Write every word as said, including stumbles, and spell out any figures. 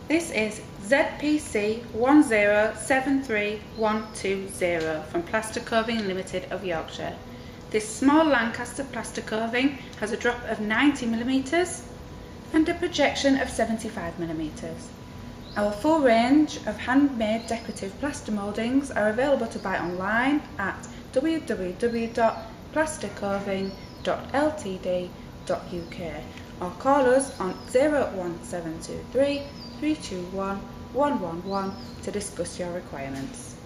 This is Z P C one zero seven three one two zero from Plaster Coving Limited of Yorkshire. This small Lancaster plaster coving has a drop of ninety millimetres and a projection of seventy-five millimetres. Our full range of handmade decorative plaster mouldings are available to buy online at w w w dot plaster coving dot l t d dot u k or call us on zero one seven two three, three two one, one one one to discuss your requirements.